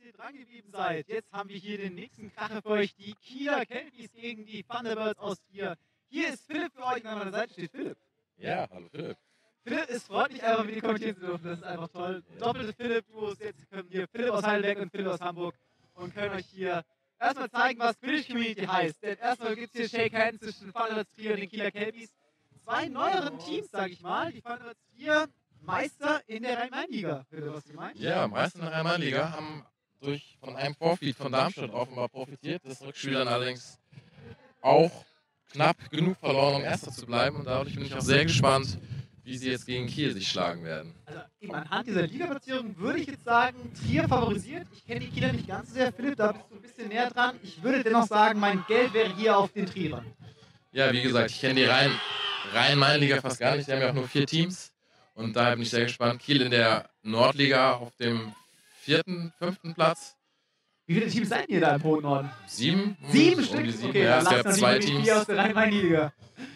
ihr dran geblieben seid. Jetzt haben wir hier den nächsten Kracher für euch. Die Kieler Kelpies gegen die Thunderbirds aus Trier. Hier ist Philipp für euch. An meiner Seite steht Philipp. Ja, hallo Philipp. Philipp, es freut mich einfach, mit dir kommentieren zu dürfen. Das ist einfach toll. Doppelte Philipp-Duos. Jetzt können hier Philipp aus Heidelberg und Philipp aus Hamburg und können euch hier erstmal zeigen, was Quidditch Community heißt. Denn erstmal gibt es hier Shake Hands zwischen Thunderbirds Trier und den Kieler Kelpies. Zwei neueren Teams, sage ich mal. Die Thunderbirds Trier Meister in der Rhein-Main-Liga. Was du meinst? Ja, Meister in der Rhein-Main-Liga haben von einem Vorfeed von Darmstadt offenbar profitiert. Das Rückspiel dann allerdings auch knapp genug verloren, um Erster zu bleiben. Und dadurch bin ich auch sehr gespannt, wie sie jetzt gegen Kiel sich schlagen werden. Also anhand dieser Ligaplatzierung würde ich jetzt sagen, Trier favorisiert. Ich kenne die Kieler nicht ganz so sehr. Philipp, da bist du ein bisschen näher dran. Ich würde dennoch sagen, mein Geld wäre hier auf den Trierern. Ja, wie gesagt, ich kenne die Rhein-Main-Liga fast gar nicht. Die haben ja auch nur 4 Teams. Und daher bin ich sehr gespannt. Kiel in der Nordliga auf dem 4., 5. Platz. Wie viele Teams seid ihr da im hohen Norden? 7. 7 Stück? Um die 7. Okay, ja, es gab 2 Teams. Aus der Rhein-Main-Liga.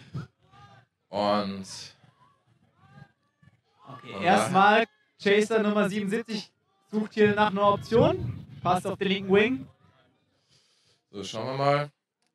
Und okay, erstmal Chaser Nummer 77 sucht hier nach einer Option. Passt auf den linken Wing. So, schauen wir mal.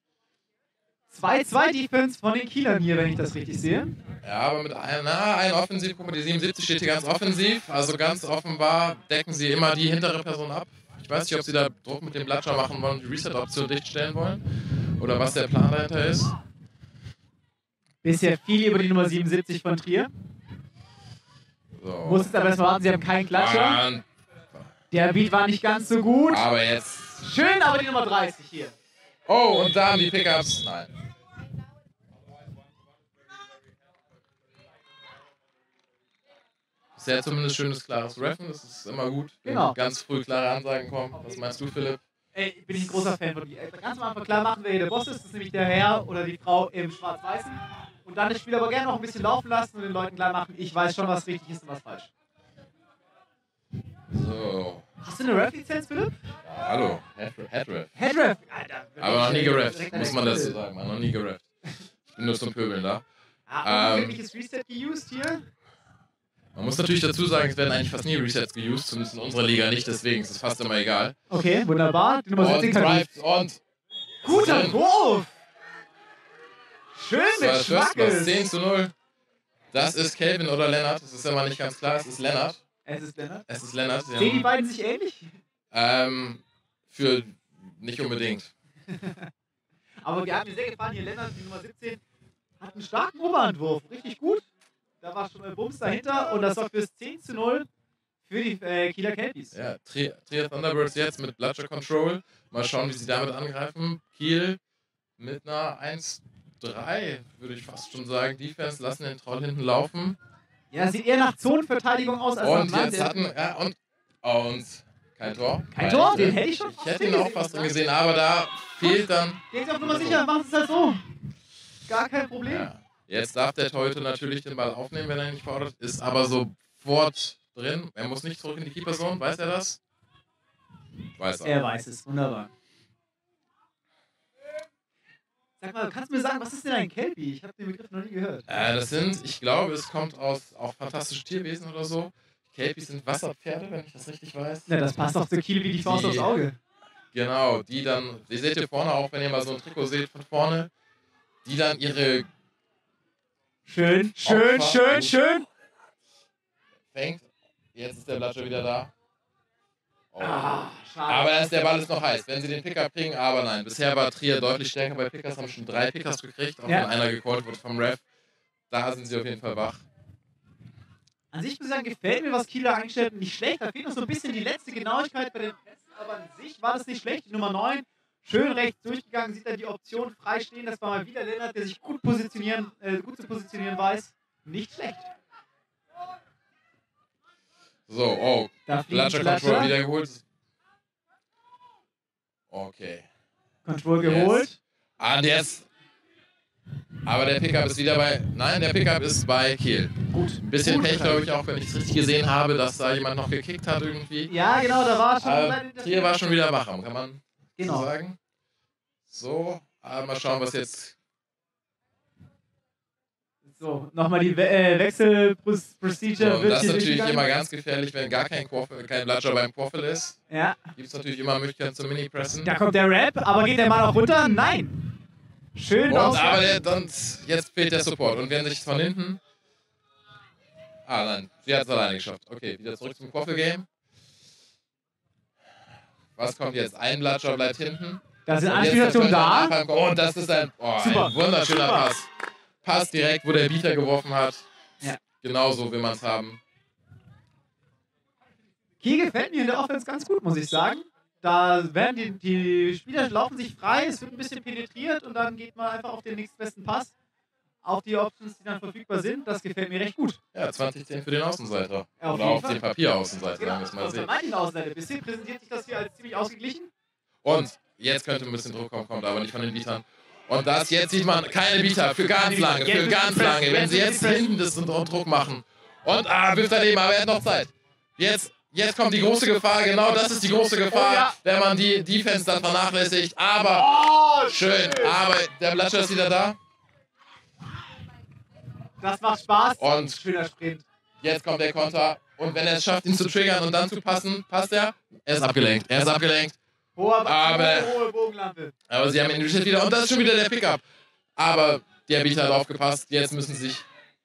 2-2 Defense von den Kielern hier, wenn ich das richtig sehe. Ja, aber mit einem Offensiv, guck mal, die 77 steht hier ganz offensiv. Also ganz offenbar decken sie immer die hintere Person ab. Ich weiß nicht, ob sie da Druck mit dem Blatscher machen wollen, die Reset-Option dichtstellen wollen. Oder was der Plan dahinter ist. Bisher viel über die Nummer 77 von Trier. So. Muss jetzt aber erstmal warten, sie haben keinen Klatscher. Der Beat war nicht ganz so gut. Aber jetzt. Schön, aber die Nummer 30 hier. Oh, und da haben die Pickups. Nein. Bisher zumindest schönes, klares Reffen. Das ist immer gut. Genau. Wenn ganz früh klare Ansagen kommen. Was meinst du, Philipp? Ey, bin ich ein großer Fan von dir. Ganz am Anfang klar machen, wer hier der Boss ist. Das ist nämlich der Herr oder die Frau im Schwarz-Weißen. Und dann das Spiel aber gerne noch ein bisschen laufen lassen und den Leuten klar machen, ich weiß schon, was richtig ist und was falsch. So. Hast du eine Ref-Lizenz, Philipp? Ja, hallo. Headref. Headref? Alter. Aber noch nie gerefft, muss man dazu sagen. Man noch nie gerefft. Ich bin nur zum Pöbeln da. Welches Reset geused hier? Man muss natürlich dazu sagen, es werden eigentlich fast nie Resets geused, zumindest in unserer Liga nicht, deswegen ist es fast immer egal. Okay, wunderbar. Die Nummer 17 kann und guter Wurf! Schön mit Schmackes! 10:0. Das ist Kelvin oder Lennart, das ist immer nicht ganz klar, es ist Lennart. Es ist Lennart? Es ist Lennart. Sehen die beiden sich ähnlich? Für nicht unbedingt. Aber wir haben mir sehr gefallen, hier Lennart, die Nummer 17, hat einen starken Oberhandwurf, richtig gut. Da war schon mal Bums dahinter und das sorgt fürs 10:0 für die Kieler Kelpies. Ja, Trier Thunderbirds jetzt mit Bloodshed Control. Mal schauen, wie sie damit angreifen. Kiel mit einer 1-3, würde ich fast schon sagen. Defense lassen den Troll hinten laufen. Ja, sieht eher nach Zonenverteidigung aus als und nach jetzt hatten, ja, und kein Tor. Kein Tor? Den hätte ich schon Ich hätte ihn auch fast drin gesehen, aber da fehlt dann. Gehen Sie auf Nummer sicher, machen Sie es halt so. Gar kein Problem. Ja. Jetzt darf der Torhüter natürlich den Ball aufnehmen, wenn er ihn nicht fordert, ist aber sofort drin. Er muss nicht zurück in die Keeperzone, weiß er das? Weiß er. Er weiß es, wunderbar. Sag mal, kannst du mir sagen, was ist denn ein Kelpie? Ich habe den Begriff noch nie gehört. Das sind, ich glaube, es kommt aus auch fantastische Tierwesen oder so. Kelpies sind Wasserpferde, wenn ich das richtig weiß. Ja, das passt doch zu Kiel wie die Faust aufs Auge. Genau, die seht ihr vorne auch, wenn ihr mal so ein Trikot seht von vorne, die dann ihre Schön. fängt. Jetzt ist der Blatscher wieder da. Oh. Ah, schade. Aber der Ball ist noch heiß, wenn sie den Picker kriegen, aber nein. Bisher war Trier deutlich stärker bei Pickers, haben schon 3 Pickers gekriegt, auch wenn einer gecallt wurde vom Ref. Da sind sie auf jeden Fall wach. An sich muss ich sagen, gefällt mir, was Kieler eingestellt hat, nicht schlecht. Da fehlt noch so ein bisschen die letzte Genauigkeit bei den Pässen, aber an sich war das nicht schlecht. Die Nummer 9, schön rechts durchgegangen, sieht da die Option frei stehen. Das war mal wieder Lennart, der sich gut zu positionieren weiß. Nicht schlecht. So, oh, Blatscher Control wieder geholt. Okay. Control geholt. Und jetzt. Aber der Pickup ist wieder bei. Nein, der Pickup ist bei Kiel. Gut. Ein bisschen Pech, glaube ich, auch wenn ich es richtig gesehen habe, dass da jemand noch gekickt hat irgendwie. Ja, genau, da war schon. Trier war schon wieder wach, kann man genau so sagen. So, mal schauen, was jetzt. So, nochmal die Wechsel-Procedure So, und wird das ist hier natürlich durchgegangen. immer ganz gefährlich, wenn gar kein Bloodshow beim Quaffel ist. Ja, Gibt es natürlich immer Möglichkeiten zum Mini-Pressen. da kommt der Rap, aber geht der Mann auch runter? Nein! Schön Und auf. aber jetzt fehlt der Support. Und wenn sich von hinten. Ah nein, sie hat es alleine geschafft. Okay, wieder zurück zum Quaffel-Game. Was kommt jetzt? Ein Bloodshow bleibt hinten. Da sind Und jetzt Anspielationen könnte da. ein Nachhang kommen. Und das ist ein Super. wunderschöner Super. Pass. Pass direkt, wo der Bieter geworfen hat. Ja. Genauso will man es haben. Kiel gefällt mir in der Offense ganz gut, muss ich sagen. Da werden die Spieler laufen sich frei, es wird ein bisschen penetriert und dann geht man einfach auf den nächstbesten Pass. Auf die Options, die dann verfügbar sind. Das gefällt mir recht gut. Ja, 20-10 für den Außenseiter. Ja, auf Oder jeden auf Fall. den Papieraußenseiter, Genau, sagen wir es mal auf der sehen. manchen Außenseite. Bisher präsentiert sich das hier als ziemlich ausgeglichen. Und jetzt könnte ein bisschen Druck kommen, kommt aber nicht von den Bietern. Und jetzt sieht man keine Bieter für ganz lange, für ganz lange. Wenn sie jetzt hinten das und Druck machen. Und wirft daneben, aber er hat noch Zeit. Jetzt kommt die große Gefahr, genau das ist die große Gefahr, Oh ja. wenn man die Defense dann vernachlässigt. Aber schön, aber der Blattscher ist wieder da. Das macht Spaß. Und Schöner Sprint. jetzt kommt der Konter. Und wenn er es schafft, ihn zu triggern und dann zu passen, passt er. Er ist abgelenkt. Er ist abgelenkt. Hohe Bogenlampe. Aber sie haben ihn wieder. Und das ist schon wieder der Pickup. Aber der Bieter hat aufgepasst. Jetzt müssen sie sich.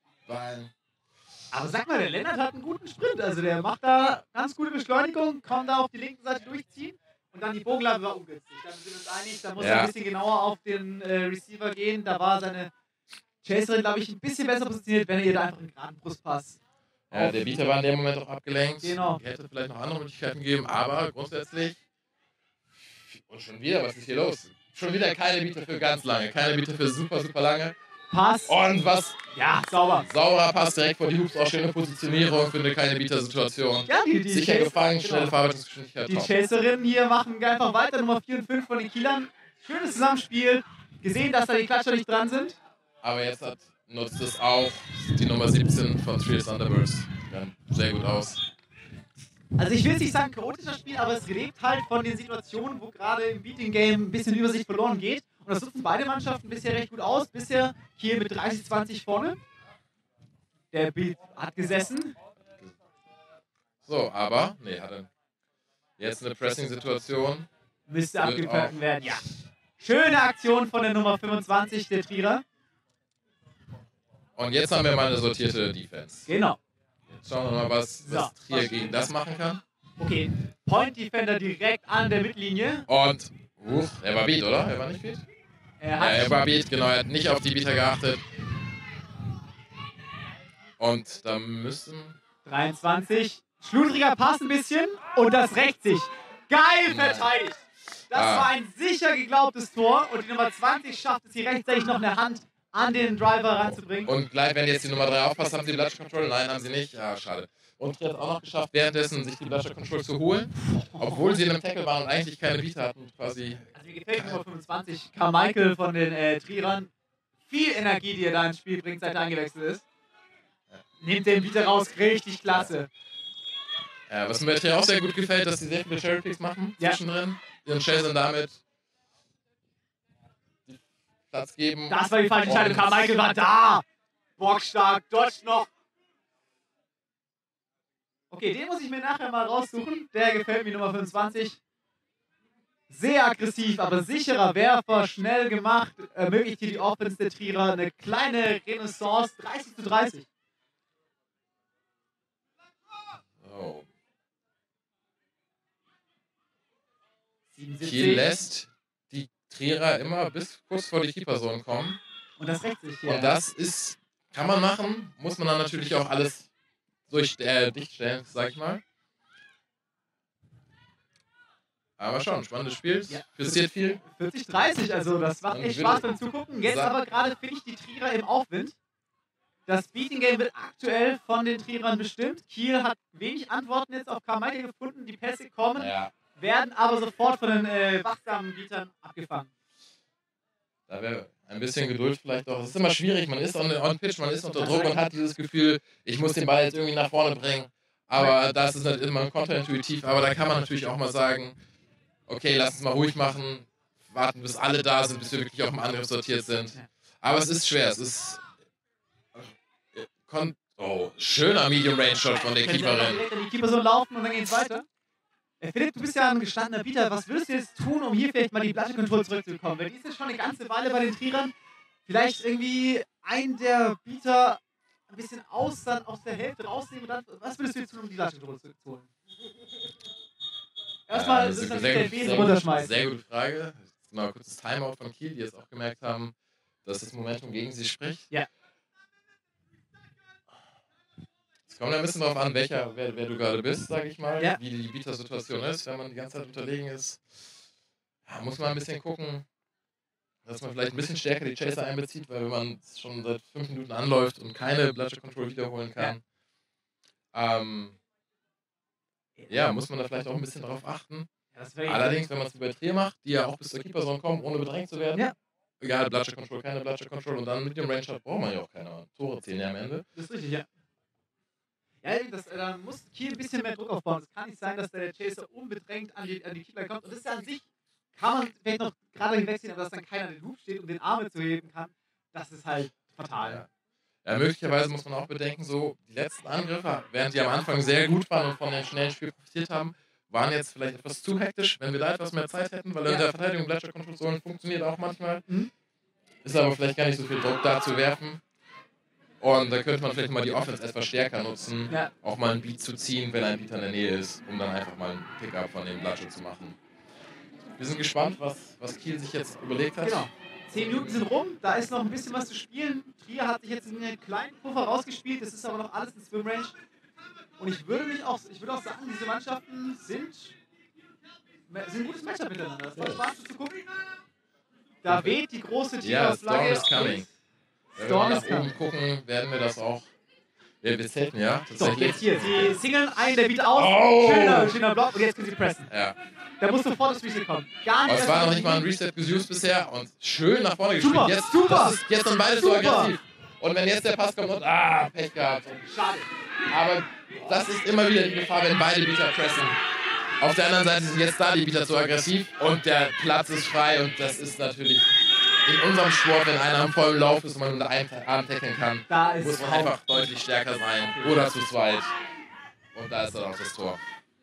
Aber sag mal, der Lennart hat einen guten Sprint. Also der macht da ganz gute Beschleunigung, kann da auf die linke Seite durchziehen. Und dann die Bogenlampe war ungünstig. Dann sind wir uns einig, da muss er ein bisschen genauer auf den Receiver gehen. Da war seine Chaserin, glaube ich, ein bisschen besser positioniert, wenn er ihr da einfach einen geraden Brustpass. Ja, der Bieter war in dem Moment auch abgelenkt. Genau. Hätte vielleicht noch andere Möglichkeiten gegeben, aber grundsätzlich. Und schon wieder, was ist hier los? Schon wieder keine Bieter für ganz lange, keine Bieter für super, super lange. Pass. Und was? Ja, sauber. Sauberer Pass direkt vor die Hoops, auch schöne Positionierung für eine keine Bieter-Situation. Ja, die Sicher Chase- gefangen, genau. schnelle Verarbeitungsgeschwindigkeit. Die top. Chaserinnen hier machen einfach weiter, Nummer 4 und 5 von den Kielern. Schönes Zusammenspiel. Gesehen, dass da die Klatscher nicht dran sind. Aber jetzt nutzt es auch die Nummer 17 von Three Thunderbirds. Ja, sehr gut aus. Also ich will jetzt nicht sagen chaotischer Spiel, aber es lebt halt von den Situationen, wo gerade im Beating Game ein bisschen Übersicht verloren geht. Und das nutzen beide Mannschaften bisher recht gut aus. Bisher Kiel mit 30-20 vorne. Der Beat hat gesessen. So, aber, nee, hat er jetzt eine Pressing-Situation. Müsste Wird abgepackt werden, ja. Schöne Aktion von der Nummer 25, der Trierer. Und jetzt haben wir mal eine sortierte Defense. Genau. Jetzt schauen wir mal, was Trier gegen das machen kann. Okay, Point Defender direkt an der Mittellinie. Und, er war Beat, oder? Er war nicht Beat? Er war Beat, genau, er hat nicht auf die Beater geachtet. Und da müssen... 23. Schludriger Pass ein bisschen und das rächt sich. Geil verteidigt. Das war ein sicher geglaubtes Tor und die Nummer 20 schafft es hier rechtzeitig noch eine Hand an den Driver ranzubringen. Und gleich, wenn jetzt die Nummer 3 aufpasst, haben sie Bloodshock Control? Nein, haben sie nicht. Ja, schade. Und Trier hat auch noch geschafft, währenddessen sich die Bloodshock Control zu holen, obwohl sie in einem Tackle waren und eigentlich keine Beater hatten, quasi. Also mir gefällt Nummer 25, Carmichael von den Trierern. Viel Energie, die er da ins Spiel bringt, seit er eingewechselt ist. Nimmt den Beater raus, richtig klasse. Ja, was mir bei Trier auch sehr gut gefällt, dass sie sehr viele Cherry Picks machen zwischendrin. Ihren Chasern damit Platz geben. Das war die falsche Entscheidung. Carmichael war da. Bockstark, dodge noch. Okay, den muss ich mir nachher mal raussuchen. Der gefällt mir, Nummer 25. Sehr aggressiv, aber sicherer Werfer, schnell gemacht. Ermöglicht hier die Offense der Trierer eine kleine Renaissance. 30:30. Oh. 77. Kiel lässt die Trierer immer bis kurz vor die Keeperzone kommen. Und das rächt sich hier. Und das kann man machen, muss man dann natürlich auch alles dichtstellen, sag ich mal. Aber schon, spannendes Spiel, passiert viel. 40:30, also das macht echt Spaß beim Zugucken. Jetzt aber gerade finde ich die Trierer im Aufwind. Das Beating Game wird aktuell von den Trierern bestimmt. Kiel hat wenig Antworten jetzt auf Carmichael gefunden. Die Pässe kommen, werden aber sofort von den wachsamen Beatern abgefangen. Da wäre ein bisschen Geduld vielleicht auch. Es ist immer schwierig, man ist on Pitch, man ist unter Druck und hat dieses Gefühl, ich muss den Ball jetzt irgendwie nach vorne bringen. Aber das ist nicht immer konterintuitiv. Aber da kann man natürlich auch mal sagen, okay, lass uns mal ruhig machen, warten, bis alle da sind, bis wir wirklich auf dem Angriff sortiert sind. Aber es ist schwer, es ist Oh, schöner Medium-Range-Shot von der Können Sie einfach Keeperin. direkt an die Keeper so laufen und dann geht's weiter. Philipp, du bist ja ein gestandener Bieter. Was würdest du jetzt tun, um hier vielleicht mal die Bloodshed Control zurückzubekommen? Weil die ist jetzt schon eine ganze Weile bei den Trierern. Vielleicht irgendwie einen der Bieter ein bisschen dann aus der Hälfte rausnehmen. Und dann, was würdest du jetzt tun, um die Bloodshed Control zurückzuholen? Erstmal ist natürlich der Besen runterschmeißen. Sehr gute Frage. Jetzt mal ein kurzes Timeout von Kiel, die jetzt auch gemerkt haben, dass das Momentum gegen sie spricht. Ja. Es kommt ein bisschen darauf an, wer du gerade bist, sage ich mal, ja. wie die Bieter-Situation ist. Wenn man die ganze Zeit unterlegen ist, ja, muss man ein bisschen gucken, dass man vielleicht ein bisschen stärker die Chaser einbezieht, weil wenn man schon seit 5 Minuten anläuft und keine Bloodshed Control wiederholen kann, ja, muss man da vielleicht auch ein bisschen drauf achten. Ja, allerdings, wenn man es wie bei Trier macht, die ja auch bis zur Keeper-Zone kommen, ohne bedrängt zu werden, egal, Bloodshed Control, keine Bloodshed Control und dann mit dem Range hat, braucht man ja auch keine Tore zählen ja am Ende. Das ist richtig, ja. Ja, da muss Kiel ein bisschen mehr Druck aufbauen. Es kann nicht sein, dass der Chaser unbedrängt an die Keeper kommt. Und das ist ja an sich, kann man vielleicht noch gerade hinwegziehen, aber dass dann keiner an den Loop steht und den Arme zu heben kann, das ist halt fatal. Ja, möglicherweise muss man auch bedenken, so die letzten Angriffe, während die am Anfang sehr gut waren und von dem schnellen Spiel profitiert haben, waren jetzt vielleicht etwas zu hektisch, wenn wir da etwas mehr Zeit hätten, weil in der Verteidigung Bloodshed Control funktioniert auch manchmal. Ist aber vielleicht gar nicht so viel Druck da zu werfen. Und da könnte man vielleicht mal die Offense etwas stärker nutzen, auch mal einen Beat zu ziehen, wenn ein Beat in der Nähe ist, um dann einfach mal einen Pickup von dem Bloodshed zu machen. Wir sind gespannt, was Kiel sich jetzt überlegt hat. Genau. 10 Minuten sind rum, da ist noch ein bisschen was zu spielen. Trier hat sich jetzt in einen kleinen Puffer rausgespielt, das ist aber noch alles in Swim-Range. Und ich würde auch sagen, diese Mannschaften sind ein gutes Matchup miteinander. Es macht Spaß zu gucken. Da weht die große Tiger-Flagge. Storm is coming. Wenn wir mal nach oben gucken, werden wir das auch. Wir zelten, ja? So, jetzt hier. Sie singeln einen, der Beat aus. Oh. Schöner Block und jetzt können sie pressen. Ja. Da muss sofort das Reset kommen. Gar nicht. Aber es war noch nicht mal ein Reset gesucht bisher und schön nach vorne gespielt. Jetzt, das ist jetzt dann beides so aggressiv. Und wenn jetzt der Pass kommt und Pech gehabt. Schade. Aber das ist immer wieder die Gefahr, wenn beide Beater pressen. Auf der anderen Seite sind jetzt da die Beater zu aggressiv und der Platz ist frei und das ist natürlich in unserem Sport, wenn einer im vollen Lauf ist und man unter einem Arm tackeln kann, muss man einfach deutlich stärker sein oder zu zweit. Und da ist dann auch das Tor.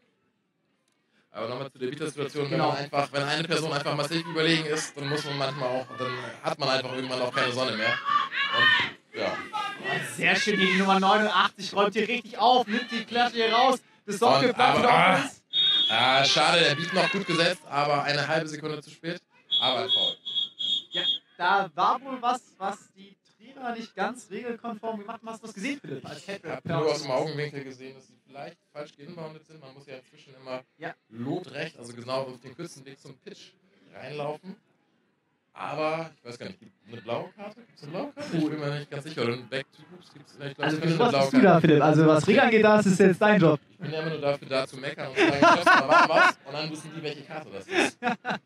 Aber nochmal zu der Bieter-Situation, wenn eine Person einfach massiv überlegen ist, dann muss man manchmal auch, dann hat man einfach irgendwann auch keine Sonne mehr. Und ja. Sehr schön, die Nummer 89 räumt hier richtig auf, nimmt die Klatsche hier raus. Das sorgt für Platz für Offense. Schade, der Beat noch gut gesetzt, aber eine halbe Sekunde zu spät. Aber ein Foul. Ja, da war wohl was die Trierer nicht ganz regelkonform gemacht haben. Hast du was gesehen, Philipp? Als Headrap? Ich habe nur aus dem Augenwinkel gesehen, dass sie vielleicht falsch geinboundet sind. Man muss ja inzwischen immer lotrecht, also genau auf den kürzesten Weg zum Pitch reinlaufen. Aber ich weiß gar nicht, gibt es eine blaue Karte? Gibt es eine blaue Karte? Ich bin mir nicht ganz sicher. Oder ein Back to Hoops gibt es vielleicht. Also was bist du da, Philipp? Also was Regeln angeht, das ist jetzt dein Job. Ich bin ja immer nur dafür da zu meckern und zu sagen, da war was. Und dann wissen die, welche Karte das ist.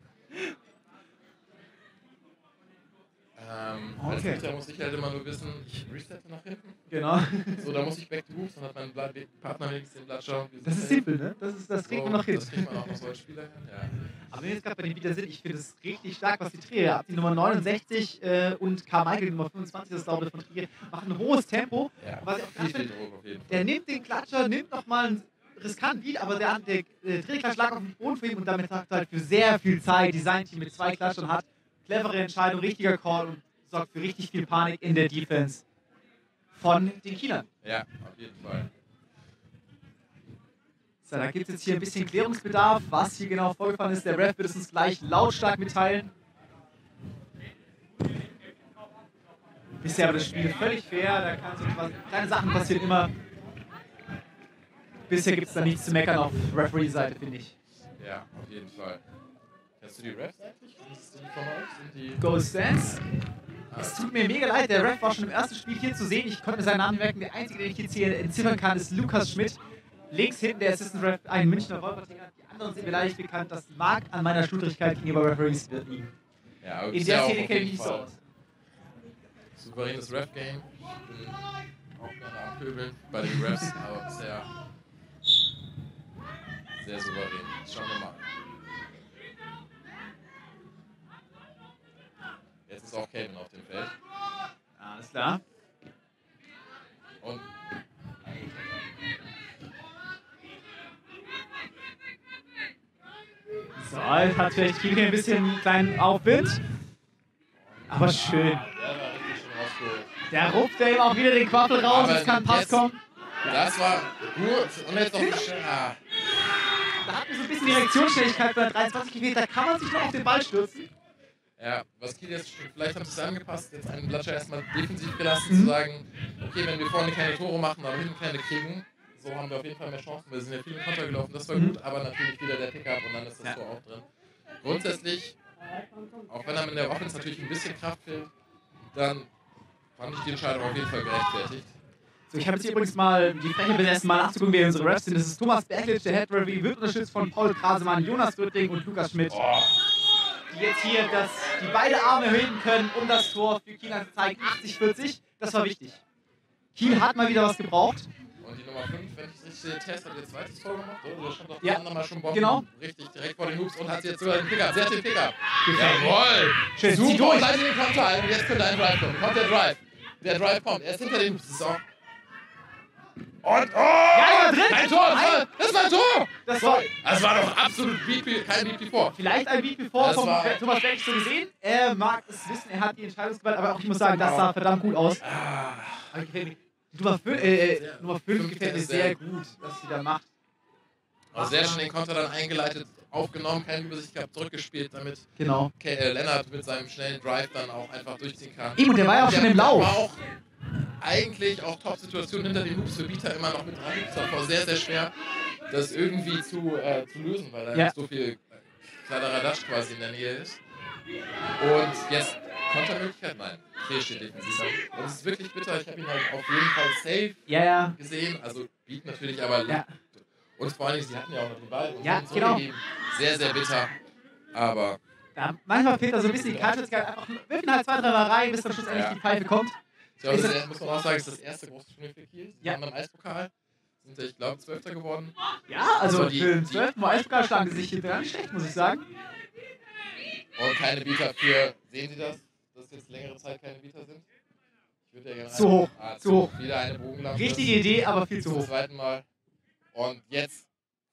Als Pitcher muss ich halt immer nur wissen, ich resette nach hinten. Genau. So, da muss ich back to hoops, dann hat mein Partner wenigstens den Blattschaum. Das ist simpel, ne? Das kriegt man noch hin. Das kriegt man auch noch so als Spieler hin, ja. Aber wenn wir jetzt gerade bei den Beatern sind, ich finde es richtig stark, was die Trier hat. Die Nummer 69 und Carmichael, die Nummer 25, das glaube ich von Trier, machen ein hohes Tempo. Ja, was ich auch viel Druck auf jeden Fall. Der nimmt den Klatscher, nimmt nochmal einen riskanten Beat, aber der Drehklatsch lag auf dem Boden für ihn und damit hat halt für sehr viel Zeit Design-Team mit 2 Klatschern hat. Clevere Entscheidung, richtiger Call und sorgt für richtig viel Panik in der Defense von den Kielern. Ja, auf jeden Fall. So, da gibt es jetzt hier ein bisschen Klärungsbedarf, was hier genau vorgefallen ist. Der Ref wird es uns gleich lautstark mitteilen. Bisher aber das Spiel völlig fair, da kann so kleine Sachen passieren immer. Bisher gibt es da nichts zu meckern auf Referee-Seite, finde ich. Ja, auf jeden Fall. Kennst du die Refs eigentlich? Sind die von euch? Sind die Go Stance. Es tut mir mega leid, der Ref war schon im ersten Spiel hier zu sehen. Ich konnte mir seinen Namen merken. Der einzige, den ich jetzt hier entziffern kann, ist Lukas Schmidt. Links hinten der Assistant Ref, ein Münchner Wolpertinger. Die anderen sind mir leicht bekannt. Das mag an meiner Schludrigkeit gegenüber Referees liegen. Ja, in der Szene kenne ich nicht so aus. Souveränes Ref-Game. Ich bin auch gerne am Pöbeln bei den Refs, aber bisher sehr souverän. Schauen wir mal. Jetzt ist auch Kevin auf dem Feld. Alles klar. Und So, jetzt hat vielleicht Kiel hier ein bisschen einen kleinen Aufwind. Aber schön. Der war richtig schön rausgeholt. Der rupft ja eben auch wieder den Quaffel raus, Aber jetzt kann ein Pass jetzt- kommen. Das war gut. Und jetzt noch ein bisschen. Da hat mir so ein bisschen die Reaktionsschnelligkeit bei 23 gefehlt, da kann man sich noch auf den Ball stürzen. Ja, was Kiel jetzt, vielleicht haben sie es angepasst, jetzt einen Blatscher erstmal defensiv gelassen, zu sagen, okay, wenn wir vorne keine Tore machen, aber hinten keine kriegen, so haben wir auf jeden Fall mehr Chancen. Wir sind ja viel im Konter gelaufen, das war gut, aber natürlich wieder der Pickup und dann ist das Tor auch drin. Grundsätzlich, auch wenn einem in der Offense natürlich ein bisschen Kraft fehlt, dann fand ich die Entscheidung auf jeden Fall gerechtfertigt. So, ich habe jetzt hier übrigens mal die Fläche besessen, mal nachzugucken, wer unsere Refs sind. Das ist Thomas Berglitsch, der Head Referee, wird unterstützt von Paul Krasemann, Jonas Rütting und Lukas Schmidt. Die jetzt hier die beide Arme heben können, um das Tor für Kiel anzuzeigen. 80-40, das war wichtig. Kiel hat mal wieder was gebraucht. Und die Nummer 5, wenn ich es richtig sehe, Tess hat ihr zweites Tor gemacht, oder? Da stand doch Ja, die andere mal schon Bomben. genau. Richtig, direkt vor den Hoops und hat sie jetzt sogar den Pickup. Sie hat den Pickup. Gefällt mir. Jawohl! Schön, zieh Super, durch. und seid ihr den Konter ein und jetzt könnte ein Drive kommen. Kommt der Drive. Der Drive kommt, er ist hinter den Hoops. Das ist auch... Und, oh! Ja, drin! Ein Tor! Das war ein Tor! Das war Das war doch absolut kein Beat before. vielleicht ein Beat bevor Das vom war- Thomas Berglitsch so gesehen. Er mag es wissen, er hat die Entscheidungsgewalt, aber auch ich muss sagen, das sah verdammt gut aus. Aber gefällt mir. Nummer 5 gefällt mir sehr gut, was sie da macht. Auch sehr schnell den Konter dann eingeleitet, aufgenommen, keine Übersicht gehabt, zurückgespielt, damit Genau. Lennart mit seinem schnellen Drive dann auch einfach durchziehen kann. Eben, und der war ja auch schon im Lauf. War auch eigentlich auch Top-Situation hinter den Hoops für Bieter immer noch mit dran. Es war sehr, sehr schwer, das irgendwie zu lösen, weil da Ja. nicht so viel Kladderadatsch quasi in der Nähe ist. Und jetzt Kontermöglichkeit? Nein. Dreh steht defensiv. Und es ist wirklich bitter. Ich habe ihn halt auf jeden Fall safe Ja. gesehen. Also Beat natürlich, aber Ja. und vor allem, sie hatten ja auch noch den Ball und Ja, haben genau. zurückgegeben. Sehr, sehr bitter. Aber Ja, manchmal fehlt da so ein bisschen die Kaltschnäuzigkeit. Einfach wirfen halt 2-3 Mal rein, bis dann schlussendlich Ja. die Pfeife kommt. ich glaube, das muss man auch sagen, ist das erste große Turnier für Kiel. Sie Ja. haben beim Eispokal. Sind ja, ich glaube, 12. geworden. Ja, also Also die- für den 12. Mal Eispokal schlagen sie sich hier gar nicht schlecht, muss ich sagen. Und keine Bieter für, sehen Sie das? Dass jetzt längere Zeit keine Bieter sind? Ich würde ja gerne Zu hoch, zu hoch. Wieder eine Bogenlampe. Richtige Idee, aber viel zu Zum hoch. zweiten Mal. Und jetzt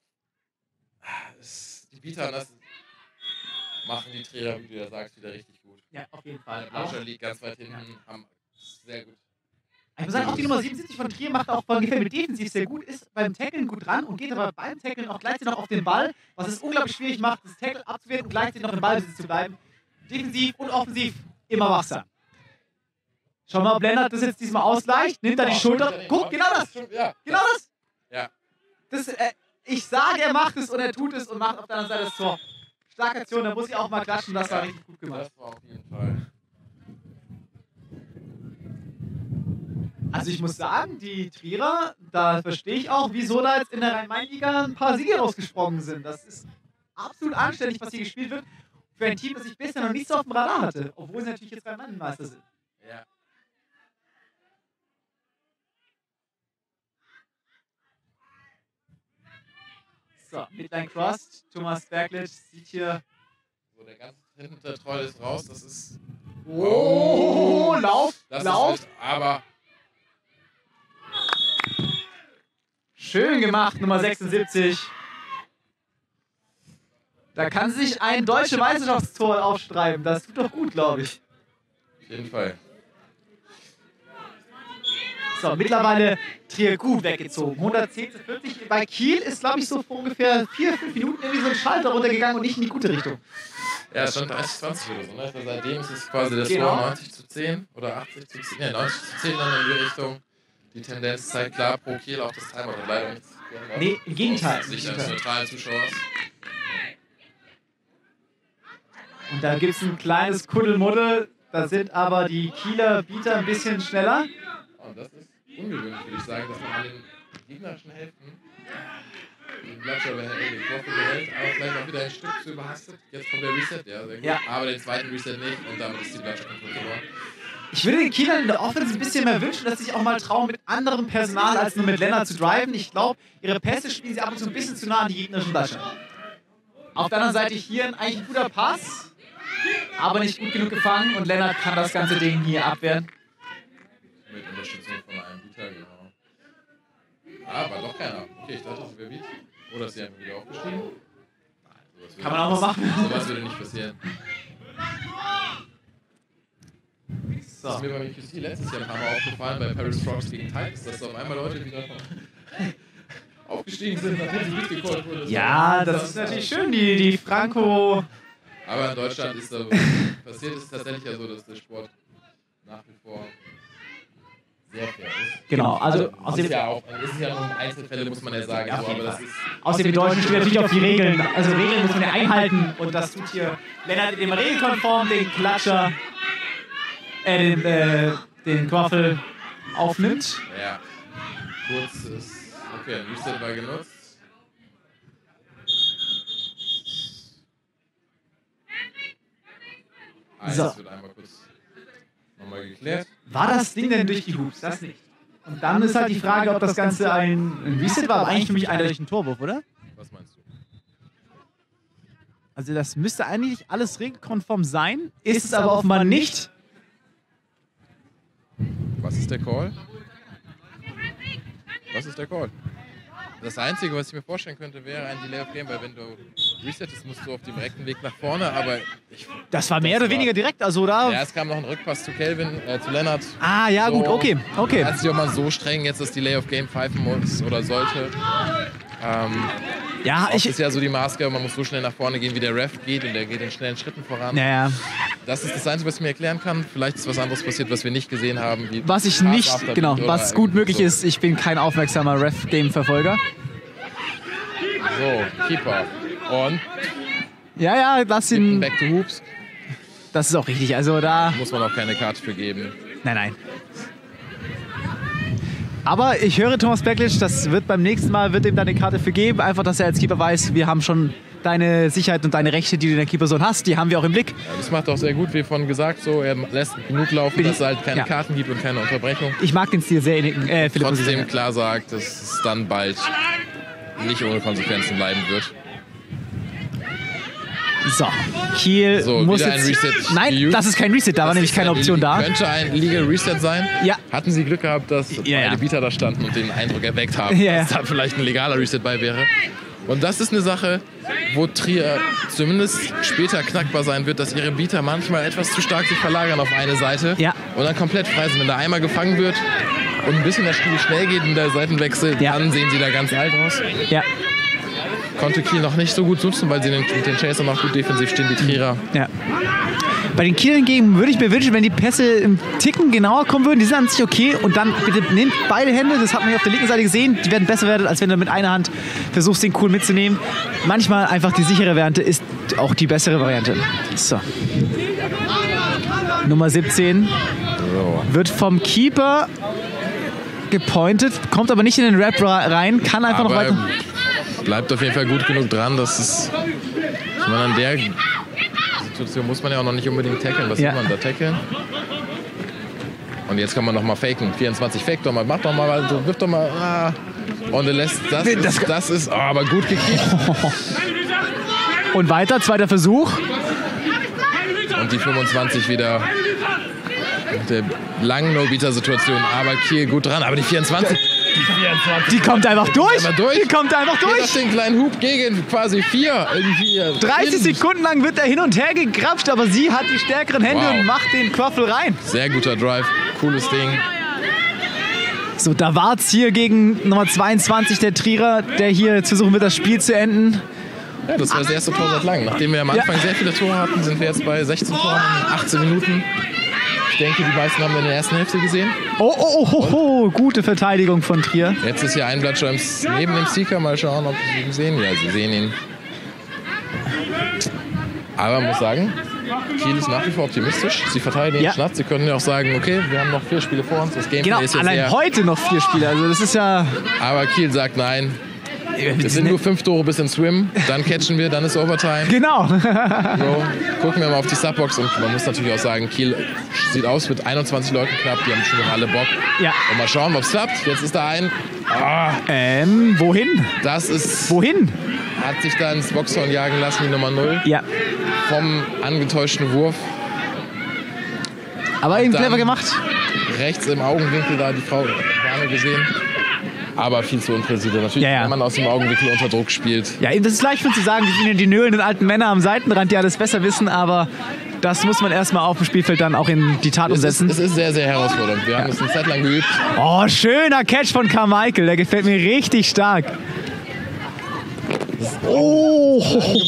die Bieter, das machen die Trainer, wie du ja sagst, wieder richtig gut. Ja, auf jeden Der Fall. Blatscher liegt ganz weit hinten, Ja. haben sehr gut. Ich muss sagen, auch die Nummer 77 von Trier macht auch von gefällt mir defensiv sehr gut, ist beim Tackeln gut dran und geht aber beim Tackeln auch gleichzeitig noch auf den Ball, was es unglaublich schwierig macht, das Tackle abzuwehren und gleichzeitig noch im Ballbesitz zu bleiben. Defensiv und offensiv immer wachsam. Schau mal, ob Lennart das jetzt diesmal ausgleicht, nimmt da die Schulter. Guck, genau das! Ja, Genau das! Ja. Das, ich sage, er macht es und er tut es und macht auf der anderen Seite das Tor. Starke Aktion, da muss ich auch mal klatschen, das war richtig gut gemacht. das war auf jeden Fall. Also ich muss sagen, die Trierer, da verstehe ich auch, wieso da jetzt in der Rhein-Main-Liga ein paar Siege rausgesprungen sind. Das ist absolut anständig, was hier gespielt wird. Für ein Team, das ich bisher noch nicht so auf dem Radar hatte. Obwohl sie natürlich jetzt Rhein-Main-Meister sind. Ja. So, Midline Crossed. Thomas Berglitsch sieht hier... So, der ganze Hintertroll ist raus, das ist. Oh, Lauf, Das Lauf. ist wild, aber Schön gemacht, Nummer 76. Da kann sich ein deutsche Meisterschaftstor aufstreiben. Das tut doch gut, glaube ich. auf jeden Fall. So, mittlerweile Trier gut weggezogen. 110-40. Bei Kiel ist, glaube ich, so vor ungefähr 4-5 Minuten irgendwie so ein Schalter runtergegangen und nicht in die gute Richtung. Ja, es stand 30-20 oder so, ne? Also seitdem ist es quasi das Genau. Tor 90-10 oder 80-10, ne, 90-10 dann in die Richtung. Die Tendenz zeigt klar pro Kiel auf das Timeout und leider nichts. Nee, im Gegenteil. Aus Sicht eines neutralen Zuschauers. Und da gibt es ein kleines Kuddelmuddel. Da sind aber die Kieler Bieter ein bisschen schneller. Und das ist ungewöhnlich, würde ich sagen, dass man an den gegnerischen Hälften den Blatscher behält, den Profil behält, aber vielleicht auch wieder ein Stück zu überhastet. Jetzt kommt der Reset, ja, sehr gut. Ja. Aber den zweiten Reset nicht und damit ist die Blatscher kaputt geworden. Ich würde den Kielern in der Offense ein bisschen mehr wünschen, dass sie sich auch mal trauen, mit anderem Personal als nur mit Lennart zu driven. Ich glaube, ihre Pässe spielen sie ab und zu ein bisschen zu nah an die gegnerischen Blatscher. Auf der anderen Seite hier eigentlich ein guter Pass, aber nicht gut genug gefangen und Lennart kann das ganze Ding hier abwehren. Mit Unterstützung von einem Bieter, genau. Ah, war doch keiner. Okay, ich dachte, es wäre Beat. Oder ist sie einfach wieder aufgestiegen? Nein, sowas Kann man auch mal machen. Sowas würde nicht passieren. Das ist mir bei MQC letztes Jahr ein paar Mal aufgefallen bei Paris Frogs gegen Titans, dass auf einmal Leute wieder aufgestiegen sind, nachdem sie mitgecallt wurden. Ja, das ist natürlich schön, die Franco... Aber in Deutschland ist da passiert es tatsächlich ja so, dass der Sport nach wie vor sehr fair ist. Genau, also es ist ja nur Einzelfälle, muss man ja sagen. Ja, so, aber das ist außerdem, die Deutschen stehen natürlich auf die Regeln. Also Regeln muss man ja einhalten. Und das tut hier Lennart in dem regelkonform den Klatscher, den Quaffel aufnimmt. Ja. Kurz ist. Okay, ein Reset war genutzt. So. Das wird einmal kurz nochmal geklärt. War das Ding denn durch die Hoops? Das nicht. Und dann ist halt die Frage, ob das Ganze ein Reset war, aber eigentlich für mich eindeutig ein Torwurf, oder? Was meinst du? Also das müsste eigentlich alles regelkonform sein, ist es aber offenbar nicht. Was ist der Call? Was ist der Call? Das Einzige, was ich mir vorstellen könnte, wäre ein Delay of Game, weil wenn du resettest, musst du auf dem direkten Weg nach vorne, aber Das war mehr oder weniger direkt, also da... Ja, es kam noch ein Rückpass zu Kelvin, zu Lennart. Ah, ja, so, gut, okay. Er hat sich auch mal so streng jetzt das Delay of Game pfeifen muss oder sollte. Ja, Das ist ja so die Maßgabe, man muss so schnell nach vorne gehen, wie der Ref geht und der geht in schnellen Schritten voran. Naja. Das ist das Einzige, was ich mir erklären kann. Vielleicht ist was anderes passiert, was wir nicht gesehen haben. Wie Was ich nicht, genau, was gut möglich ist, ich bin kein aufmerksamer Ref-Game-Verfolger. So, Keeper. Und Ja, lass ihn. Back to Hoops. Das ist auch richtig, also da. Muss man auch keine Karte für geben. Nein. Aber ich höre Thomas Beklic, das wird beim nächsten Mal, wird ihm da eine Karte für geben. Einfach, dass er als Keeper weiß, wir haben schon deine Sicherheit und deine Rechte, die du in der Keeperzone hast, die haben wir auch im Blick. Ja, das macht auch sehr gut, wie vorhin gesagt, so, er lässt genug laufen, dass es halt keine Karten gibt und keine Unterbrechung. Ich mag den Stil sehr, Philipp. Trotzdem klar sagt, dass es dann bald nicht ohne Konsequenzen bleiben wird. So, Kiel muss wieder jetzt... ein Reset. Nein, das ist kein Reset, da war nämlich keine Option da. Könnte ein Legal Reset sein. Ja. Hatten Sie Glück gehabt, dass beide Bieter da standen und den Eindruck erweckt haben, dass da vielleicht ein legaler Reset bei wäre. Und das ist eine Sache, wo Trier zumindest später knackbar sein wird, dass ihre Bieter manchmal etwas zu stark sich verlagern auf eine Seite und dann komplett frei sind. Wenn da einmal gefangen wird und ein bisschen das Spiel schnell geht in der Seitenwechsel, dann sehen sie da ganz alt aus. Ja. Konnte Kiel noch nicht so gut nutzen, weil sie mit den Chaser noch gut defensiv stehen, die Trierer. Ja. Bei den Kiel hingegen würde ich mir wünschen, wenn die Pässe im Ticken genauer kommen würden. Die sind an sich okay. Und dann bitte nehmt beide Hände, das hat man hier auf der linken Seite gesehen. Die werden besser werden, als wenn du mit einer Hand versuchst, den cool mitzunehmen. Manchmal einfach die sichere Variante ist auch die bessere Variante. So. Nummer 17 wird vom Keeper gepointet, kommt aber nicht in den Rap rein, kann einfach noch weiter... Bleibt auf jeden Fall gut genug dran, dass es... Ich meine, an der Situation muss man ja auch noch nicht unbedingt tackeln. Was will man da tackeln? Und jetzt kann man noch mal faken. 24, fake doch mal, mach doch mal, wirf doch mal. Und er lässt das ist aber gut gekickt. Und weiter, zweiter Versuch. Und die 25 wieder mit der langen No-Beater-Situation. Aber Kiel gut dran. Aber die 24... Die kommt einfach durch. Die kommt einfach durch. Auf den kleinen Hub gegen quasi 4. Irgendwie 30 Sekunden lang wird er hin und her gegrapscht, aber sie hat die stärkeren Hände und macht den Quaffel rein. Sehr guter Drive. Cooles Ding. So, da war's hier gegen Nummer 22, der Trierer, der hier jetzt versuchen wird, das Spiel zu enden. Ja, das war das erste Tor seit langem. Nachdem wir am Anfang sehr viele Tore hatten, sind wir jetzt bei 16 Toren in 18 Minuten. Ich denke, die meisten haben wir in der ersten Hälfte gesehen. Oh, gute Verteidigung von Trier. Jetzt ist hier ein Blatt neben dem Seeker. Mal schauen, ob sie ihn sehen. Ja, sie sehen ihn. Aber man muss sagen, Kiel ist nach wie vor optimistisch. Sie verteidigen Schnatt. Sie können ja auch sagen, okay, wir haben noch 4 Spiele vor uns. Das Gameplay ist jetzt allein heute noch 4 Spiele. Also das ist ja... Aber Kiel sagt nein. Es sind nur 5 Tore bis ins Swim, dann catchen wir, dann ist Overtime. Genau. So, gucken wir mal auf die Subbox und man muss natürlich auch sagen, Kiel sieht aus mit 21 Leuten knapp, die haben schon alle Bock. Ja. Und mal schauen, ob es klappt. Jetzt ist da ein. Wohin? Das ist. Wohin? Hat sich da ins Boxhorn jagen lassen, die Nummer 0. Ja. Vom angetäuschten Wurf. Aber eben clever gemacht. Rechts im Augenwinkel da die Frau Dame gesehen. aber viel zu unpräzise. Natürlich, wenn man aus dem Augenwinkel unter Druck spielt. Ja, das ist leicht zu sagen, die nöhlenden alten Männer am Seitenrand, die alles besser wissen, aber das muss man erstmal auf dem Spielfeld dann auch in die Tat umsetzen. Es ist sehr, sehr herausfordernd. Wir haben es eine Zeit lang geübt. Oh, schöner Catch von Carmichael, der gefällt mir richtig stark. Oh!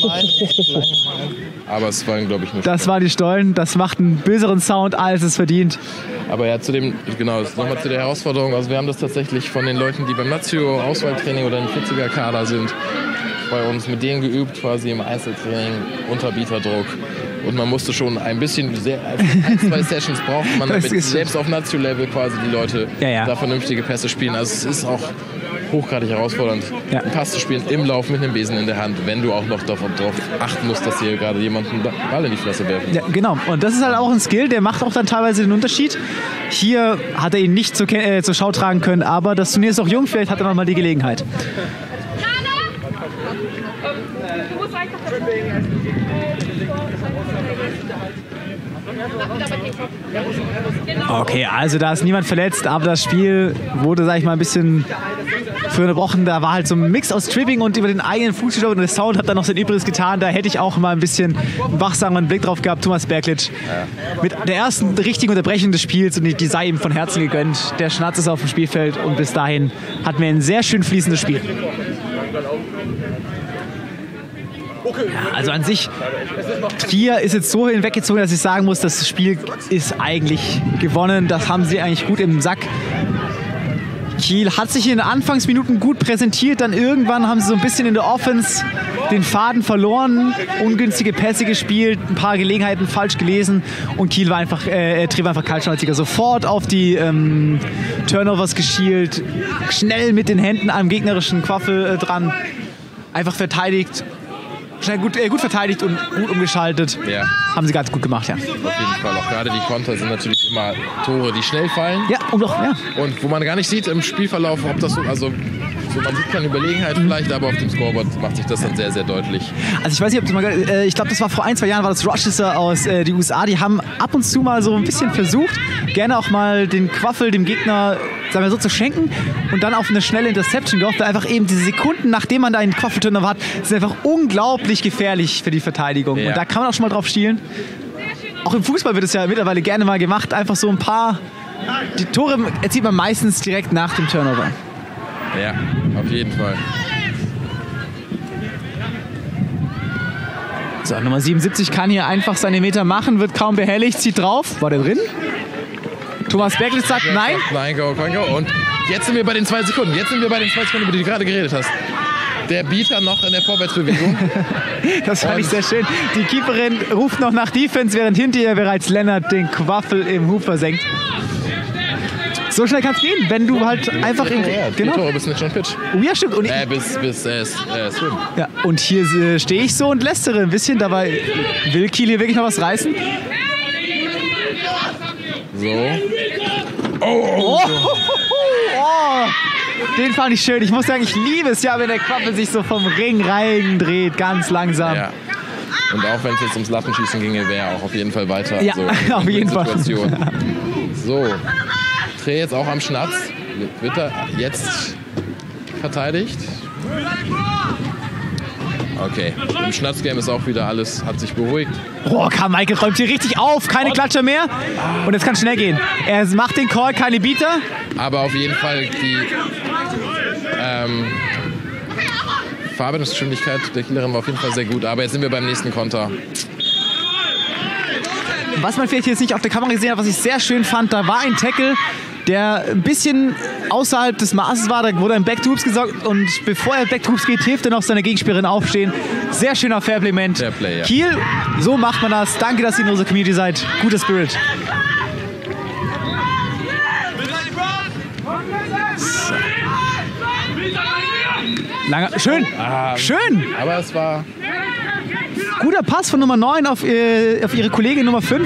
Aber es waren, glaube ich, nur Das waren die Stollen. Das macht einen böseren Sound, als es verdient. Aber ja, nochmal zu der Herausforderung. Also wir haben das tatsächlich von den Leuten, die beim Nazio-Auswahltraining oder im 40er-Kader sind, bei uns mit denen geübt, quasi im Einzeltraining, unter Bieterdruck. Und man musste schon ein bisschen, 1-2 Sessions braucht man, damit selbst auf Nazio-Level quasi die Leute da vernünftige Pässe spielen. Also es ist auch hochgradig herausfordernd, einen Pass zu spielen im Lauf mit einem Besen in der Hand, wenn du auch noch darauf achten musst, dass hier gerade jemand einen Ball in die Fresse werfen. Ja, genau. Und das ist halt auch ein Skill, der macht auch dann teilweise den Unterschied. Hier hat er ihn nicht zur Schau tragen können, aber das Turnier ist noch jung, vielleicht hat er noch mal die Gelegenheit. Okay, also da ist niemand verletzt, aber das Spiel wurde, sag ich mal, ein bisschen früher unterbrochen. Da war halt so ein Mix aus Tripping und über den eigenen Fuß und der Sound hat dann noch sein Übriges getan. Da hätte ich auch mal ein bisschen wachsamen Blick drauf gehabt. Thomas Berglic mit der ersten richtigen Unterbrechung des Spiels und die sei ihm von Herzen gegönnt. Der Schnatz ist auf dem Spielfeld und bis dahin hatten wir ein sehr schön fließendes Spiel. Ja, also an sich, Trier ist jetzt so hinweggezogen, dass ich sagen muss, das Spiel ist eigentlich gewonnen. Das haben sie eigentlich gut im Sack. Kiel hat sich in den Anfangsminuten gut präsentiert, dann irgendwann haben sie so ein bisschen in der Offense den Faden verloren, ungünstige Pässe gespielt, ein paar Gelegenheiten falsch gelesen und Trier war einfach kaltschnäuziger. Sofort auf die Turnovers geschielt, schnell mit den Händen am gegnerischen Quaffel dran, einfach verteidigt. Schnell gut verteidigt und gut umgeschaltet. Ja. Haben sie ganz gut gemacht, ja. Auf jeden Fall. Auch gerade die Konter sind natürlich immer Tore, die schnell fallen. Ja, und wo man gar nicht sieht im Spielverlauf, ob das so, man sieht keine Überlegenheit vielleicht, aber auf dem Scoreboard macht sich das dann sehr, sehr deutlich. Also ich weiß nicht, ob du mal, ich glaube, das war vor 1-2 Jahren, war das Rochester aus den USA. Die haben ab und zu mal so ein bisschen versucht, gerne auch mal den Quaffel dem Gegner, sagen wir so, zu schenken und dann auf eine schnelle Interception gehofft, weil einfach eben diese Sekunden, nachdem man da einen Quaffelturner hat, sind einfach unglaublich gefährlich für die Verteidigung. Ja. Und da kann man auch schon mal drauf schielen. Auch im Fußball wird es ja mittlerweile gerne mal gemacht, einfach so ein paar, die Tore erzielt man meistens direkt nach dem Turnover. Ja, auf jeden Fall. So, Nummer 77 kann hier einfach seine Meter machen, wird kaum behelligt, zieht drauf. War der drin? Thomas Berglic sagt nein. Nein, go. Und jetzt sind wir bei den 2 Sekunden. Über die du gerade geredet hast. Der Bieter noch in der Vorwärtsbewegung. Das fand ich sehr schön. Die Keeperin ruft noch nach Defense, während hinter ihr bereits Lennart den Quaffel im Huf versenkt. So schnell kann es gehen, wenn du halt einfach genau. 4 Tore bis nicht schon Pitch. Oh ja, stimmt. Und bis Swim. Ja, und hier stehe ich so und lästere ein bisschen. Dabei will Kiel hier wirklich noch was reißen. So. Oh. Den fand ich schön. Ich muss sagen, ich liebe es ja, wenn der Quaffel sich so vom Ring reindreht, ganz langsam. Ja. Und auch wenn es jetzt ums Lattenschießen ginge, wäre er auch auf jeden Fall weiter. Ja, so auf jeden Fall. So. Dreh jetzt auch am Schnatz. Wird er jetzt verteidigt? Okay. Im Schnatzgame ist auch wieder alles, hat sich beruhigt. Oh, Carmichael räumt hier richtig auf. Keine Klatscher mehr. Und jetzt kann es schnell gehen. Er macht den Call, keine Bieter. Aber auf jeden Fall die Fahrbegeschwindigkeit der Kielerin war auf jeden Fall sehr gut. Aber jetzt sind wir beim nächsten Konter. Was man vielleicht jetzt nicht auf der Kamera gesehen hat, was ich sehr schön fand, da war ein Tackle, der ein bisschen außerhalb des Maßes war. Da wurde ein Back-to-Hoops gesorgt und bevor er Back-to-Hoops geht, hilft er noch seiner Gegenspielerin aufstehen. Sehr schöner Fairplay-Ment. Fairplay, ja. Kiel, so macht man das. Danke, dass ihr in unserer Community seid. Guter Spirit. So. Schön. Schön. Aber es war... Guter Pass von Nummer 9 auf ihre Kollegin Nummer 5.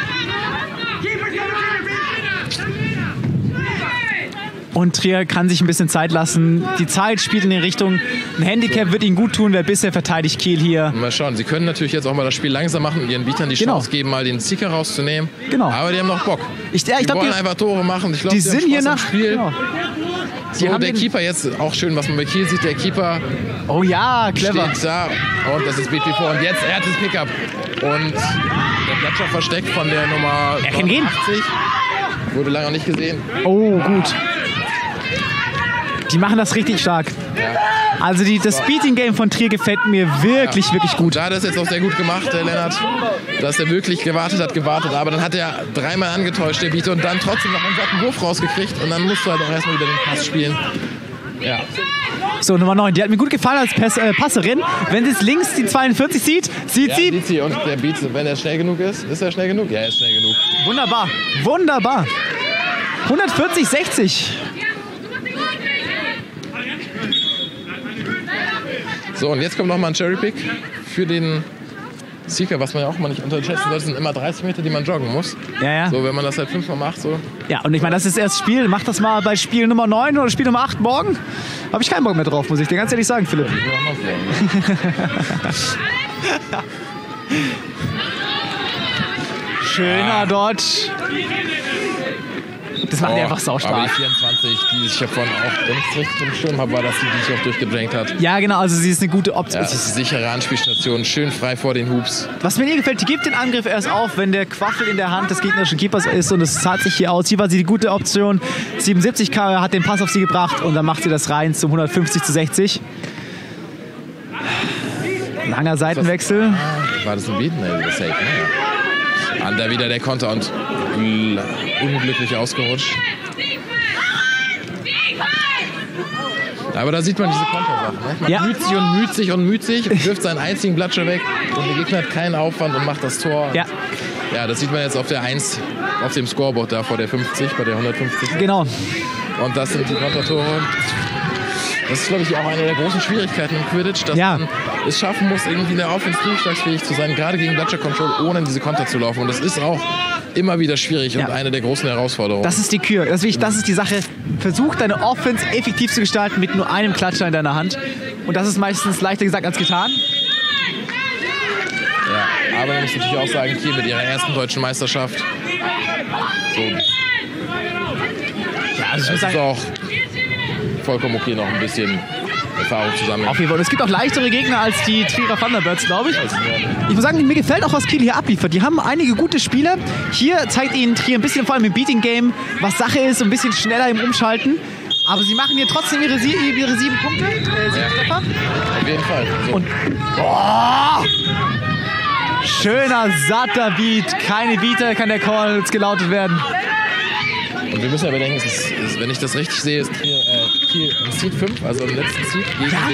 Und Trier kann sich ein bisschen Zeit lassen. Die Zeit spielt in die Richtung. Ein Handicap wird ihnen gut tun, wer bisher verteidigt Kiel hier. Mal schauen, sie können natürlich jetzt auch mal das Spiel langsam machen und ihren Bietern die Chance geben, mal den Seeker rauszunehmen. Genau. Aber die haben noch Bock. Die wollen einfach Tore machen. Ich glaub, die sind hier nach... Spiel. Genau. So, und der Keeper jetzt, auch schön, was man bei Kiel sieht, der Keeper Oh ja, clever. steht da und das ist Beat before und jetzt erstes Pickup. Und der Klatscher versteckt von der Nummer Er kann gehen. 80. Wurde lange nicht gesehen. Oh, gut. Die machen das richtig stark. Ja. Also das Beating-Game von Trier gefällt mir wirklich, wirklich gut. Da hat er es jetzt auch sehr gut gemacht, der Lennart, dass er wirklich gewartet hat. Aber dann hat er dreimal angetäuscht, der Beater, und dann trotzdem noch einen satten Wurf rausgekriegt. Und dann musst du halt auch erstmal wieder den Pass spielen. Ja. So, Nummer 9. Die hat mir gut gefallen als Passerin. Wenn sie jetzt links die 42 sieht, sieht Ja, sie. sieht sie. Und der Beat, wenn er schnell genug ist er schnell genug? Ja, er ist schnell genug. Wunderbar. Wunderbar. 140, 60. So, und jetzt kommt nochmal ein Cherry-Pick für den Seeker, was man ja auch mal nicht unterschätzen sollte. Sind immer 30 Meter, die man joggen muss. Ja, ja. So, wenn man das halt 5-mal macht, so. Ja, und ich meine, das ist das erste Spiel. Mach das mal bei Spiel Nummer 9 oder Spiel Nummer 8 morgen. Habe ich keinen Bock mehr drauf, muss ich dir ganz ehrlich sagen, Philipp. Schöner Dodge. Das macht die einfach Aber saustark. die 24, die ich davon auch, wenn ich es richtig im Schirm habe, war, dass sie die sich auch durchgedrängt hat. Ja, genau, also sie ist eine gute Option. Ja, das ist eine sichere Anspielstation, schön frei vor den Hoops. Was mir hier gefällt, die gibt den Angriff erst auf, wenn der Quaffel in der Hand des gegnerischen Keepers ist, und es zahlt sich hier aus. Hier war sie die gute Option. 77 K hat den Pass auf sie gebracht und dann macht sie das rein zum 150-60. Langer Seitenwechsel. War das ein Beat? Nee, das ist safe, ne? Ja. Und da wieder der Konter und unglücklich ausgerutscht. Aber da sieht man diese Kontersachen. Ne? Man Ja. müht sich und wirft seinen einzigen Blatscher weg und der Gegner hat keinen Aufwand und macht das Tor. Ja, Ja, das sieht man jetzt auf der 1, auf dem Scoreboard da vor der 50, bei der 150. genau. Und das sind die Kontertore. Das ist, glaube ich, auch eine der großen Schwierigkeiten im Quidditch, dass Ja. man es schaffen muss, irgendwie in der Offense durchschlagsfähig zu sein, gerade gegen Blatscher Control, ohne in diese Konter zu laufen. Und das ist auch immer wieder schwierig Ja. und eine der großen Herausforderungen. Das ist die Kür. Das ist die Sache. Versuch deine Offense effektiv zu gestalten mit nur einem Klatscher in deiner Hand. Und das ist meistens leichter gesagt als getan. Ja, aber man muss natürlich auch sagen, Kiel mit ihrer ersten deutschen Meisterschaft. So, Ja, also ich muss es ist sagen, auch vollkommen okay, noch ein bisschen Erfahrung zu sammeln. auf jeden Fall. Und es gibt auch leichtere Gegner als die Trierer Thunderbirds, glaube ich. Ich muss sagen, mir gefällt auch, was Kiel hier abliefert. Die haben einige gute Spieler. Hier zeigt ihnen Trier ein bisschen, vor allem im Beating-Game, was Sache ist, ein bisschen schneller im Umschalten. Aber sie machen hier trotzdem ihre 7 Punkte, 7 Treffer. Auf jeden Fall. So. Und schöner, satter Beat. Keine Beater kann der Call jetzt gelautet werden. Und wir müssen ja bedenken, wenn ich das richtig sehe, ist Kiel im Seed 5, also im letzten Seed,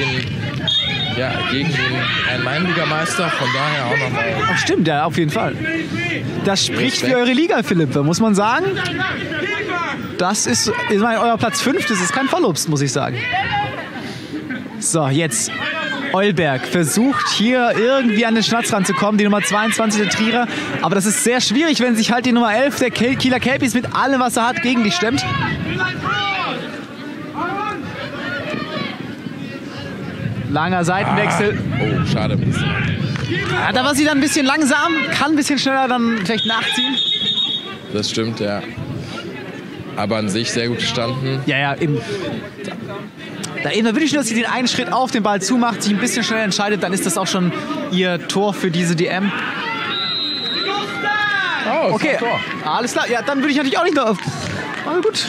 gegen den Rhein-Main-Liga-Meister. Von daher auch nochmal. Ach, stimmt, ja, auf jeden Fall. Das spricht für eure Liga, Philipp, muss man sagen. Das ist, ich meine, euer Platz 5, das ist kein Verlust, muss ich sagen. So, jetzt Eulberg versucht hier irgendwie an den Schnatz ranzukommen, die Nummer 22 der Trierer. Aber das ist sehr schwierig, wenn sich halt die Nummer 11 der Kieler Kelpies mit allem, was er hat, gegen dich stemmt. Langer Seitenwechsel. Oh, schade. Ja, da war sie dann ein bisschen langsam, kann ein bisschen schneller dann vielleicht nachziehen. Das stimmt, ja. Aber an sich sehr gut gestanden. Ja, ja, eben. Da würde ich nur, dass sie den einen Schritt auf den Ball zumacht, sich ein bisschen schneller entscheidet, dann ist das auch schon ihr Tor für diese DM. Oh, Okay, Tor. alles klar. Ja, dann würde ich natürlich auch nicht noch auf. Aber gut.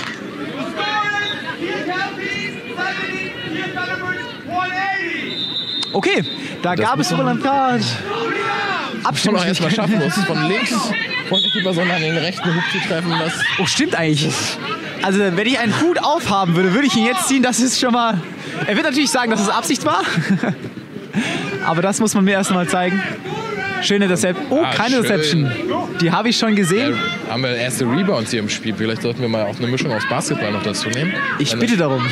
Okay, da gab es wohl ein paar Was man auch erstmal schaffen muss, von links von der Keeper, sondern den rechten Hub zu treffen. Das Oh, stimmt eigentlich. Also, wenn ich einen Hut aufhaben würde, würde ich ihn jetzt ziehen. Das ist schon mal. Er wird natürlich sagen, dass es Absicht war. Aber das muss man mir erst mal zeigen. Schöne Deception. Oh, keine schön. Deception. Die habe ich schon gesehen. haben wir erste Rebounds hier im Spiel. Vielleicht sollten wir mal auch eine Mischung aus Basketball noch dazu nehmen. Ich bitte darum.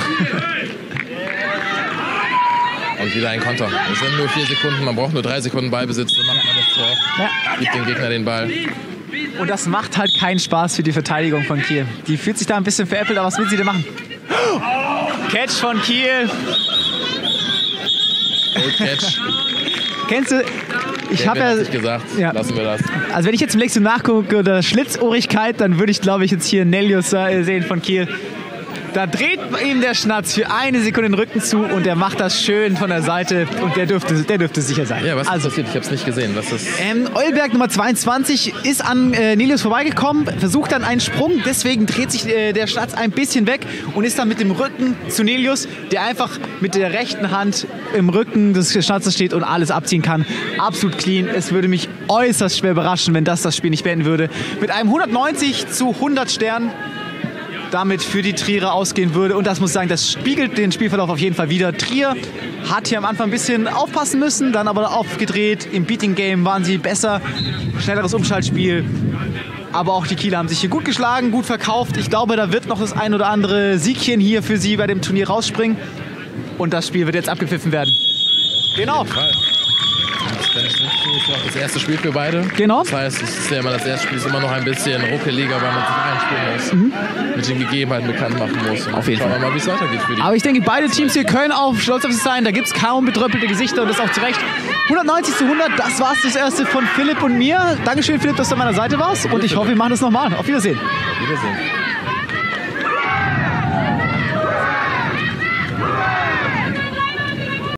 Und wieder ein Konter. Es sind nur 4 Sekunden, man braucht nur 3 Sekunden Ballbesitz, dann macht man das Tor. Ja. Gibt dem Gegner den Ball. Und das macht halt keinen Spaß für die Verteidigung von Kiel. Die fühlt sich da ein bisschen veräppelt, aber was will sie denn machen? Catch von Kiel. Gold Catch. Kennst du? Ich habe Hat ja. sich gesagt, Ja. lassen wir das. Also wenn ich jetzt im Lexikon nachgucke oder Schlitzohrigkeit, dann würde ich glaube ich jetzt hier Nellius sehen von Kiel. Da dreht ihm der Schnatz für eine Sekunde den Rücken zu und der macht das schön von der Seite und der dürfte sicher sein. Ja, was ist also, passiert? Ich habe es nicht gesehen. Was ist? Eulberg Nummer 22 ist an Nelius vorbeigekommen, versucht dann einen Sprung, deswegen dreht sich der Schnatz ein bisschen weg und ist dann mit dem Rücken zu Nelius, der einfach mit der rechten Hand im Rücken des Schnatzes steht und alles abziehen kann. Absolut clean. Es würde mich äußerst schwer überraschen, wenn das Spiel nicht beenden würde. Mit einem 190/100 Sternen damit für die Trierer ausgehen würde. Und das muss ich sagen, das spiegelt den Spielverlauf auf jeden Fall wider. Trier hat hier am Anfang ein bisschen aufpassen müssen, dann aber aufgedreht. Im Beating Game waren sie besser, schnelleres Umschaltspiel. Aber auch die Kieler haben sich hier gut geschlagen, gut verkauft. Ich glaube, da wird noch das ein oder andere Siegchen hier für sie bei dem Turnier rausspringen. Und das Spiel wird jetzt abgepfiffen werden. Genau. Das erste Spiel für beide. Genau. Das heißt, es ist ja immer das erste Spiel ist immer noch ein bisschen ruckeliger, weil man sich einspielen muss, mit den Gegebenheiten bekannt machen muss. Und auf jeden Fall. Schauen wir mal, wie es weitergeht für die. Aber ich denke, beide Teams hier können auch stolz auf sich sein. Da gibt es kaum betröppelte Gesichter und das auch zu Recht. 190/100, das war's das erste von Philipp und mir. Dankeschön, Philipp, dass du an meiner Seite warst. Und ich hoffe, wir machen das nochmal. Auf Wiedersehen. Auf Wiedersehen.